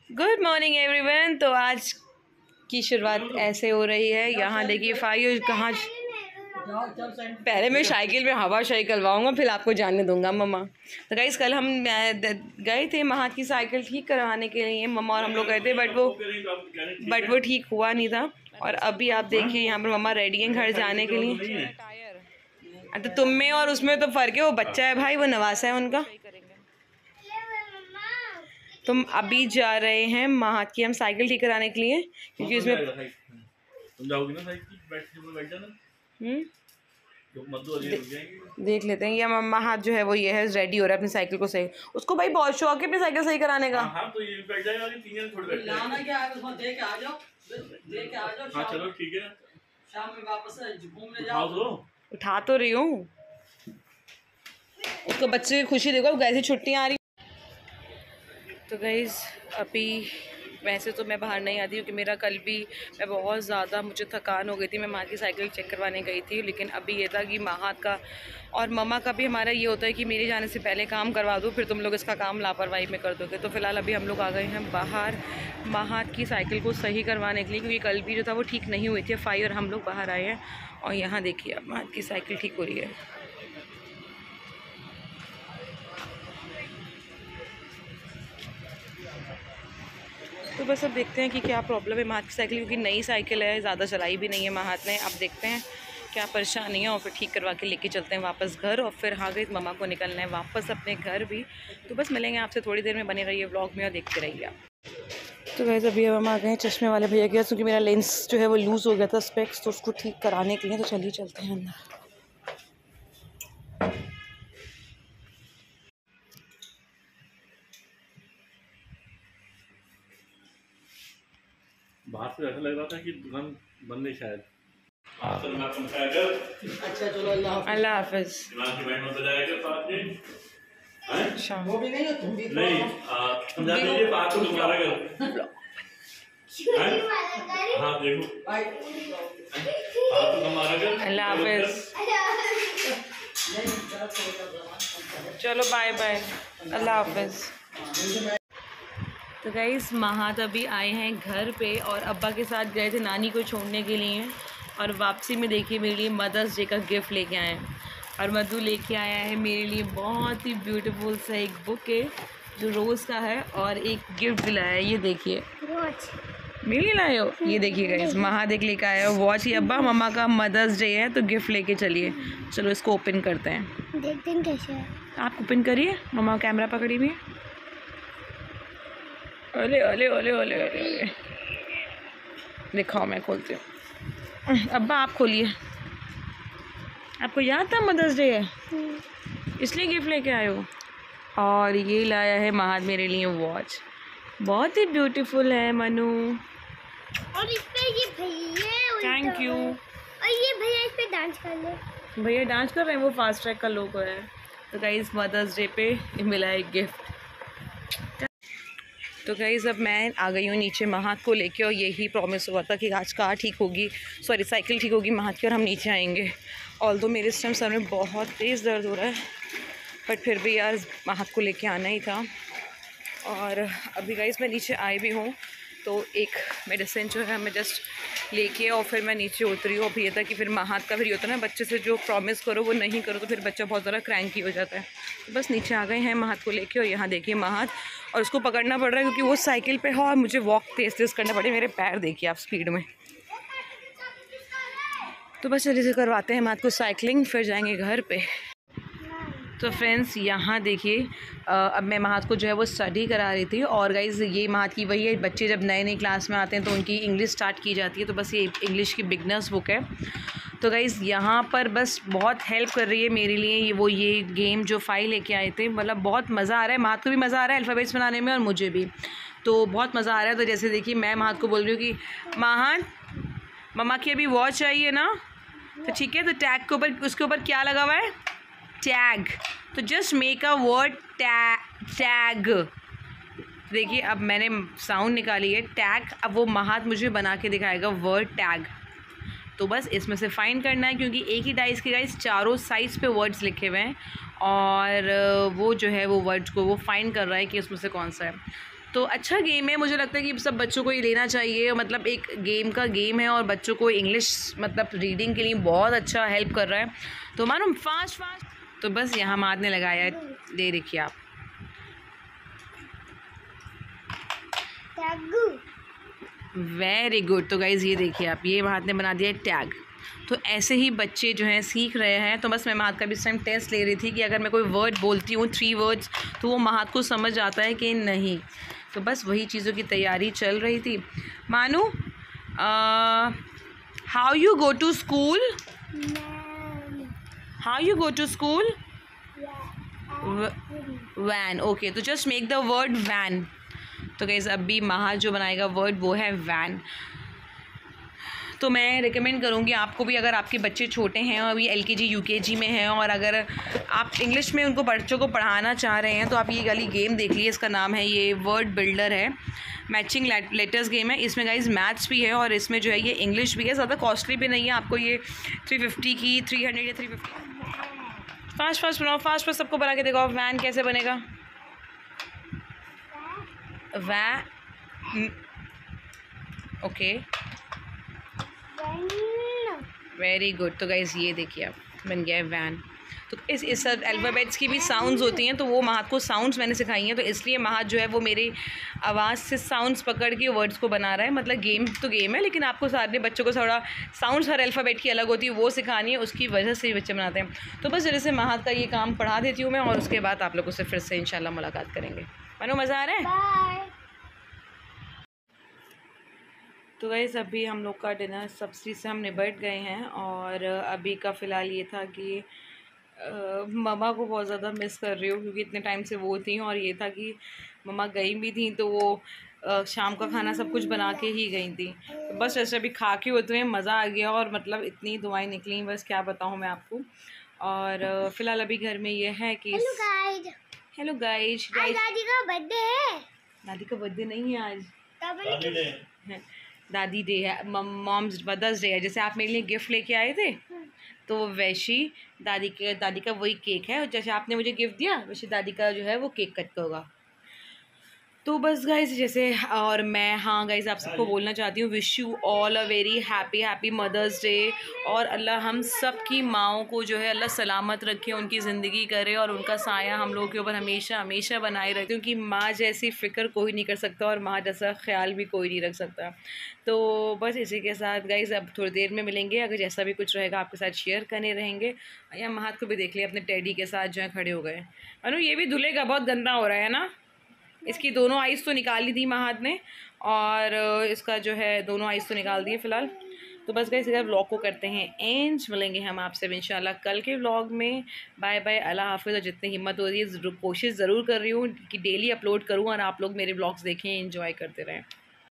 Good morning everyone. तो आज की शुरुआत ऐसे हो रही है। यहाँ देखिए फाइव कहाँ, पहले मैं साइकिल में हवा शाही करवाऊँगा फिर आपको जानने दूंगा मम्मा। तो गाइस कल हम गए थे महात की साइकिल ठीक करवाने के लिए, मम्मा और हम लोग गए थे, बट वो ठीक हुआ नहीं था। और अभी आप देखिए यहाँ पर मम्मा रेडी हैं घर जाने के लिए। तो तुम में और उसमें तो फ़र्क है, वो बच्चा है भाई, वो नवासा है उनका। तुम अभी जा रहे हैं महात की हम साइकिल ठीक कराने के लिए, क्योंकि उसमें तुम जाओगी ना साइकिल बैठ जाना। देख लेते हैं। या महात जो है वो ये है रेडी हो रहा है अपनी साइकिल को सही, उसको भाई बहुत शौक है अपनी साइकिल सही कराने का। हाँ तो ये बैठ जाएगा, तीन जन थोड़ी बैठ जाएगा। क्या है उसमें दे के आ जाओ। हाँ चलो ठीक है, शाम में वापस घूमने जाओ। तो उठा तो रही हूँ उसको, बच्चे की खुशी देखो, कैसी छुट्टियाँ आ रही। तो गाइज़ अभी वैसे तो मैं बाहर नहीं आती क्योंकि मेरा कल भी मैं बहुत ज़्यादा मुझे थकान हो गई थी, मैं माँ की साइकिल चेक करवाने गई थी। लेकिन अभी ये था कि महात का और मम्मा का भी हमारा ये होता है कि मेरे जाने से पहले काम करवा दो, फिर तुम लोग इसका काम लापरवाही में कर दोगे। तो फिलहाल अभी हम लोग आ गए हैं बाहर महात की साइकिल को सही करवाने के लिए, क्योंकि कल भी जो था वो ठीक नहीं हुई थी। फाइव और हम लोग बाहर आए हैं और यहाँ देखिए अब महात की साइकिल ठीक हो रही है। तो बस अब देखते हैं कि क्या प्रॉब्लम है महात की साइकिल, क्योंकि नई साइकिल है, ज़्यादा चलाई भी नहीं है महात ने। अब देखते हैं क्या परेशानी है और फिर ठीक करवा के लेके चलते हैं वापस घर। और फिर हाँ गई मम्मा को निकलना है वापस अपने घर भी। तो बस मिलेंगे आपसे थोड़ी देर में, बने रहिए व्लॉग में और देखते रहिए आप। तो वैसे अभी हम आ गए हैं चश्मे वाले भैया के, क्योंकि मेरा लेंस जो है वो लूज़ हो गया था स्पेक्स, तो उसको ठीक कराने के लिए। तो चलिए चलते हैं अंदर। बाहर से ऐसा लग रहा था कि दुकान बंद है शायद। अच्छा चलो अल्लाह हाफिज़। अच्छा वो भी नहीं हो तुम भी नहीं समझा दीजिए बात को तुम्हारा घर। हाँ देखो बात तो तुम्हारा घर। अल्लाह हाफिज़, चलो बाय बाय, अल्लाह हाफिज़। तो गाइस महात अभी आए हैं घर पे और अब्बा के साथ गए थे नानी को छोड़ने के लिए। और वापसी में देखिए मेरे लिए मदर्स डे का गिफ्ट लेके आए हैं। और मधु लेके आया है मेरे लिए बहुत ही ब्यूटीफुल सा एक बुक है जो रोज़ का है, और एक गिफ्ट भी लाया है, ये देखिए मेरे लिए लाए हो। ये देखिए गाइस महात एक लेके आया हो वॉच। ये अब्बा मम्मा का मदर्स डे है तो गिफ्ट लेके चलिए। चलो इसको ओपन करते हैं, देखते हैं कैसे है। आप ओपन करिए, मम्मा कैमरा पकड़ी हुई है। ओले ओले ओले ओले ओले, दिखाओ मैं खोलती हूँ। अब्बा आप खोलिए, आपको याद था मदर्स डे है इसलिए गिफ्ट लेके आए हो। और ये लाया है महात मेरे लिए वॉच, बहुत ही ब्यूटीफुल है मनु। और इस पे ये भैया, थैंक यू। और ये भैया इस पे डांस कर ले। भैया डांस कर रहे हैं, वो फास्ट ट्रैक का लोगो है। तो गाइस मदर्स डे पे मिला है गिफ्ट। तो गाइस अब मैं आ गई हूँ नीचे महात को लेके, और यही प्रॉमिस हुआ था कि आज कार ठीक होगी, सॉरी साइकिल ठीक होगी महात की, और हम नीचे आएंगे। ऑल्दो मेरे इस टाइम सर में बहुत तेज़ दर्द हो रहा है, बट फिर भी यार महात को लेके आना ही था। और अभी गाइस मैं नीचे आई भी हूँ, तो एक मेडिसिन जो है मैं जस्ट लेके और फिर मैं नीचे उतरी हूँ। अभी ये था कि फिर महात का फिर ये होता है ना, बच्चे से जो प्रॉमिस करो वो नहीं करो तो फिर बच्चा बहुत ज़्यादा क्रैंकी हो जाता है। तो बस नीचे आ गए हैं महात को लेके, और यहाँ देखिए महात, और उसको पकड़ना पड़ रहा है क्योंकि वो साइकिल पे है और मुझे वॉक तेज़ तेज़ करने पड़े। मेरे पैर देखिए आप स्पीड में। तो बस जल्दी से करवाते हैं महात को साइकिलिंग, फिर जाएंगे घर पे। तो फ्रेंड्स यहाँ देखिए अब मैं महात को जो है वो स्टडी करा रही थी। और गाइज़ ये महात की वही है, बच्चे जब नए नई क्लास में आते हैं तो उनकी इंग्लिश स्टार्ट की जाती है। तो बस ये इंग्लिश की बिगनर्स बुक है। तो गाइज़ यहाँ पर बस बहुत हेल्प कर रही है मेरे लिए ये गेम जो फाइल लेके आए थे। मतलब बहुत मज़ा आ रहा है, महात को भी मज़ा आ रहा है अल्फ़ाबेट्स बनाने में और मुझे भी, तो बहुत मज़ा आ रहा है। तो जैसे देखिए मैं महात को बोल रही हूँ कि महात मम्मा की अभी वॉच चाहिए ना, तो ठीक है। तो टैग के ऊपर, उसके ऊपर क्या लगा हुआ है, टैग। तो just make a word tag. देखिए अब मैंने साउंड निकाली है टैग, अब वो महात मुझे बना के दिखाएगा वर्ड टैग। तो बस इसमें से फाइंड करना है, क्योंकि एक ही डाइस के गाइस चारों साइड्स पे वर्ड्स लिखे हुए हैं, और वो जो है वो वर्ड्स को वो फाइंड कर रहा है कि उसमें से कौन सा है। तो अच्छा गेम है, मुझे लगता है कि सब बच्चों को ये लेना चाहिए। मतलब एक गेम का गेम है और बच्चों को इंग्लिश मतलब रीडिंग के लिए बहुत अच्छा हेल्प कर रहा है। तो मानो फास्ट तो बस यहाँ माद ने लगाया है, दे देखिए आप। Very good. तो गाइज़ ये देखिए आप, ये महाद ने बना दिया है टैग। तो ऐसे ही बच्चे जो हैं सीख रहे हैं। तो बस मैं महाद का भी इस टाइम टेस्ट ले रही थी कि अगर मैं कोई वर्ड बोलती हूँ 3 वर्ड्स तो वो महाद को समझ आता है कि नहीं। तो बस वही चीज़ों की तैयारी चल रही थी। Manu, how you go to school? How you go to school? Van. Okay, तो just make the word van. तो गाइस अभी महाद जो बनाएगा वर्ड वो है वैन। तो मैं रिकमेंड करूँगी आपको भी, अगर आपके बच्चे छोटे हैं और अभी LKG UKG में हैं और अगर आप इंग्लिश में उनको बच्चों को पढ़ाना चाह रहे हैं तो आप ये वाली गेम देख लीजिए। इसका नाम है ये वर्ड बिल्डर है, मैचिंग लेटर्स गेम है। इसमें गाइज मैथ्स भी है और इसमें जो है ये इंग्लिश भी है। ज़्यादा कॉस्टली भी नहीं है, आपको ये 350 की 300 या 350। फास्ट बनाओ, फास्ट सबको बना के देखो। वैन कैसे बनेगा? Okay, very good. तो गाइज़ ये देखिए आप, बन गया है वैन। तो इस अल्फ़ाबेट्स की भी साउंड्स होती हैं, तो वो महाद को साउंड्स मैंने सिखाई हैं। तो इसलिए महाद जो है वो मेरी आवाज़ से साउंड्स पकड़ के वर्ड्स को बना रहा है। मतलब गेम तो गेम है, लेकिन आपको सारे बच्चों को थोड़ा साउंड्स हर अल्फ़ाबेट की अलग होती है वो सिखानी है, उसकी वजह से बच्चे बनाते हैं। तो बस जल्दी से महाद का ये काम पढ़ा देती हूँ मैं और उसके बाद आप लोगों से फिर से इंशाल्लाह मुलाकात करेंगे। मानो मज़ा आ रहा है? तो गाइस अभी हम लोग का डिनर सब्ज़ी से हम निपट गए हैं और अभी का फ़िलहाल ये था कि मम्मा को बहुत ज़्यादा मिस कर रही हूँ क्योंकि इतने टाइम से वो थी और ये था कि मम्मा गई भी थी तो वो शाम का खाना सब कुछ बना के ही गई थी। तो बस ऐसे अभी खा के उतरे, मज़ा आ गया और मतलब इतनी दुआएं निकली, बस क्या बताऊँ मैं आपको। और फ़िलहाल अभी घर में ये है कि हेलो गाइज, दादी का बर्थडे है। दादी का बर्थडे नहीं है आज, दादी डे है, मॉम्स मदर्स डे है। जैसे आप मेरे लिए गिफ्ट लेके आए थे तो वैसी दादी का वही केक है, और जैसे आपने मुझे गिफ्ट दिया वैसे दादी का जो है वो केक कट होगा। तो बस गाइज जैसे, और मैं हाँ गाइज आप सबको बोलना चाहती हूँ, wish you all a very happy mother's day. और अल्लाह हम सब की माओं को जो है अल्लाह सलामत रखे, उनकी ज़िंदगी करे और उनका साया हम लोगों के ऊपर हमेशा हमेशा बनाए रहे, क्योंकि माँ जैसी फ़िक्र कोई नहीं कर सकता और माँ जैसा ख्याल भी कोई नहीं रख सकता। तो बस इसी के साथ गाइज अब थोड़ी देर में मिलेंगे, अगर जैसा भी कुछ रहेगा आपके साथ शेयर करने रहेंगे। या महाद को भी देख लिया अपने टेडी के साथ जो है खड़े हो गए। अनु ये भी धुलेगा, बहुत गंदा हो रहा है ना। इसकी दोनों आइज़ तो निकाली थी महाद ने और इसका जो है दोनों आइज़ तो निकाल दिए फ़िलहाल। तो बस गाइस इधर व्लॉग को करते हैं एंड, मिलेंगे हम आपसे इंशाल्लाह कल के व्लॉग में। बाय बाय, अल्लाह हाफ़िज़। और जितनी हिम्मत हो रही है कोशिश ज़रूर कर रही हूँ कि डेली अपलोड करूँ और आप लोग मेरे व्लॉग्स देखें, एंजॉय करते रहें।